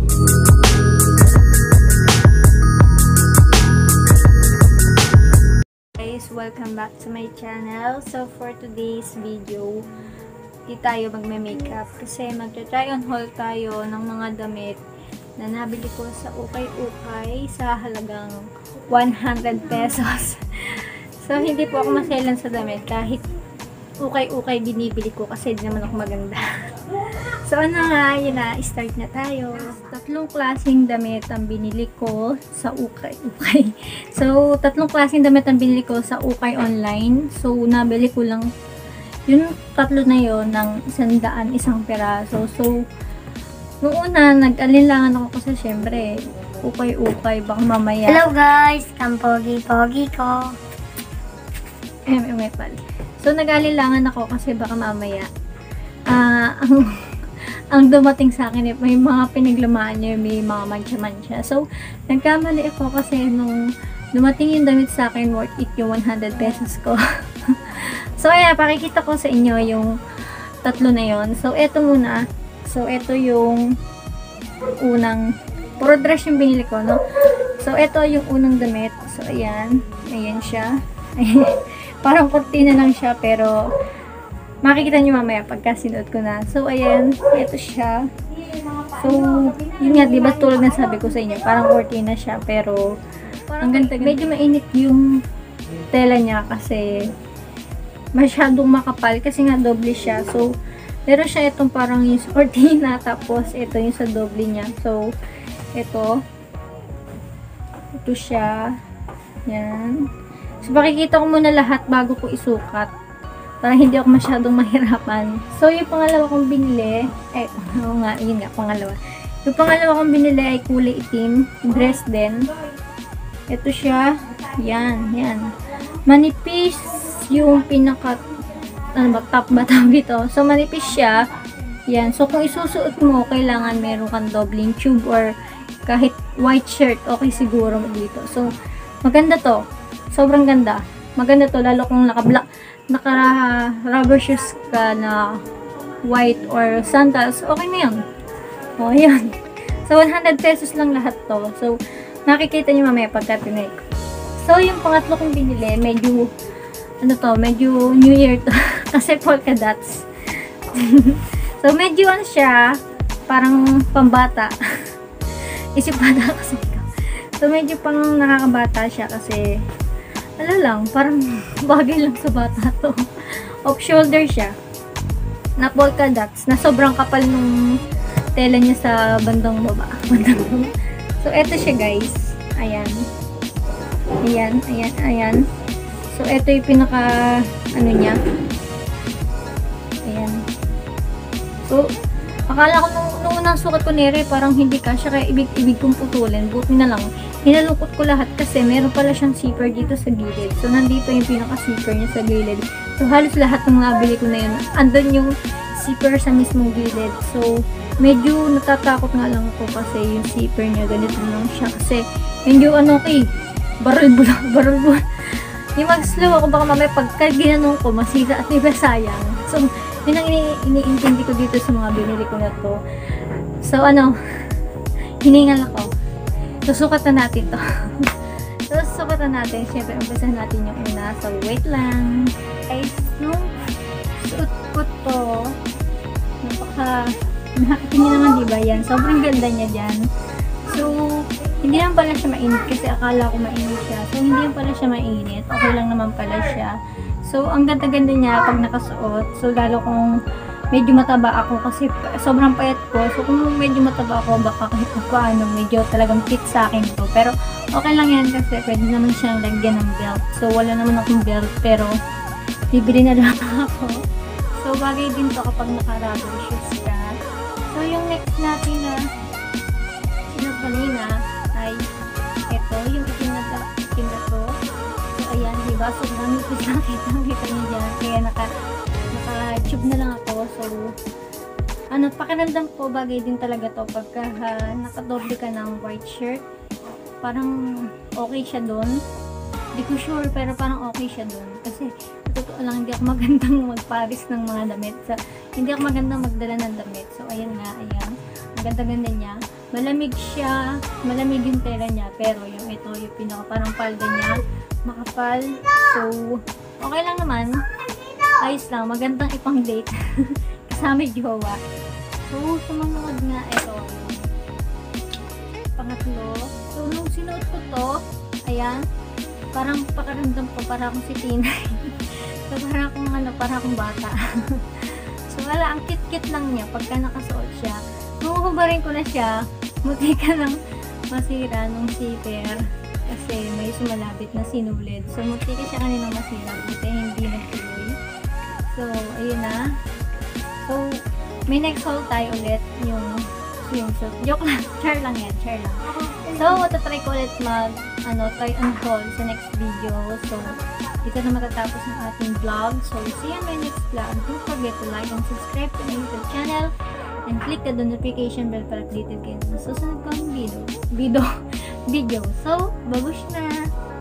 Guys, welcome back to my channel. So for today's video, di tayo magme-makeup kasi magta-try on haul tayo ng mga damit na nabili ko sa ukay-ukay sa halagang 100 pesos. So hindi po ako maselan sa damit kahit ukay-ukay binibili ko kasi di naman ako maganda. So ano nga, yun na, start na tayo. Tatlong klaseng damit ang binili ko sa ukay-ukay. So tatlong klaseng damit ang binili ko sa ukay online. So nabili ko lang yung tatlo na yon ng 100 isang peraso. So noong una, nag-alinlangan ako kasi syempre ukay-ukay, baka mamaya. Hello guys, kampogi-pogi ko. May pali. So nag-alinlangan ako kasi baka mamaya ang dumating sa akin may mga pinaglamaan niya, may mga mancha-mancha. So, nagkamali ako kasi nung dumating yung damit sa akin, worth it yung 100 pesos ko. So, ayan, pakikita ko sa inyo yung tatlo na yon. So, eto muna. So, eto yung unang, puro dress yung binili ko, no? So, eto yung unang damit. So, ayan. Ayan siya. Ayan. Parang kurtina lang siya, pero makikita nyo mamaya pagka sinuot ko na. So, ayan. Ito siya. So, yun nga, diba tulad na sabi ko sa inyo, parang cortina siya, pero ang ganda. Medyo mainit yung tela niya kasi masyadong makapal kasi nga doble siya. So, meron siya itong parang yung cortina, tapos ito yung sa doble niya. So, ito siya. Yan. So, pakikita ko muna lahat bago ko isukat. Para hindi ako masyadong mahirapan. So, yung pangalawa kong binili, yun nga, pangalawa. Yung pangalawa kong binili ay kulay itim, dress din. Ito siya, yan. Manipis yung pinaka, top ba tawag ito? So, manipis siya, yan. So, kung isusuot mo, kailangan meron kang dobling tube or kahit white shirt, okay siguro dito. So, maganda to. Sobrang ganda. Maganda to, lalo kung naka-rubber shoes ka na white or sandals, okay na yun. O, yun. So, 100 pesos lang lahat to. So, nakikita nyo mamaya pagka pinake. So, yung pangatlo kong binili, medyo, medyo New Year to. Kasi polka dots. So, medyo siya, parang pambata. Isip bata kasi. So, medyo pang nakakabata siya kasi lang, parang bagay lang sa bata to. Off shoulder siya. Na polka dots. Na sobrang kapal nung tela niya sa bandang baba. So, eto siya guys. Ayan. Ayan. So, eto yung pinaka, niya. Ayan. So, akala ko nung unang sukat ko nere, parang hindi kasya, kaya ibig kong putulin. Buti na lang. Hinalukot ko lahat kasi meron pala siyang zipper dito sa gilid. So, nandito yung pinaka-zipper niya sa gilid. So, halos lahat ng nabili ko na yun, andun yung zipper sa mismong gilid. So, medyo natatakot nga lang ako kasi yung zipper niya, ganito lang siya. Kasi, medyo barul-bul. Yung mag-slow ako, baka mamaya pagka ginanong ko, masira at iba sayang. So, yun ang iniintindi ko dito sa mga binili ko na to. So, hiningal ako. Susukat na natin to. So, susukatan natin. Siyempre, umpisahan natin yung una. So, wait lang. Guys, nung suot ko to, nakakita niyo naman, diba yan? Sobrang ganda niya dyan. So, hindi naman pala siya mainit kasi akala ko mainit siya. So, hindi naman pala siya mainit. Okay lang naman pala siya. So, ang ganda-ganda niya pag nakasuot. So, lalo kung medyo mataba ako kasi sobrang payat ko. So, kung medyo mataba ako, baka kahit paano, medyo talagang fit sa akin to. Pero, okay lang yan kasi pwede naman siyang lagyan ng belt. So, wala naman akong belt, pero bibili na lang ako. So, bagay din to kapag naka-rubber shoes ka. So, yung next natin na kanina ay ito, yung itim na to. So, ayan, diba? So, namipis lang kita niyo dyan. Kaya naka-tube na lang ako. So, pakiramdam ko, bagay din talaga to pagka nakadoble ka ng white shirt. Parang okay siya doon. Hindi ko sure, pero parang okay siya doon. Kasi, totoo lang, hindi ako magandang magparis ng mga damit. So, hindi ako magandang magdala ng damit. So, ayan nga, ayan. Ang ganda-ganda niya. malamig siya, malamig yung tela niya, pero yung ito, yung pinaka parang palda niya, makapal. So, okay lang naman. Ayos lang, magandang ipang date. Kasama yung jowa. So, sumunod nga ito. Pangatlo. So, nung sinuot ko to, ayan, parang pakaramdam ko, para akong si Tinay. So, para akong bata. So, wala, ang kit-kit lang niya pagka nakasuot siya. Nung hubarin ko na siya, muti ka ng masira nung zipper. Kasi may sumalapit na sinulid. So, muti ka siya kaninang masira. Buti hindi nagtuloy. So, ayun na. So, may next haul tayo ulit. Yung swimsuit. Joke lang. Char lang yan. Char lang. So, matatry ko ulit try on haul sa next video. So, dito na matatapos ng ating vlog. So, see you in my next vlog. Don't forget to like and subscribe to my YouTube channel. And click the notification bell para updated kayo sa susunod kong video. So, babush na!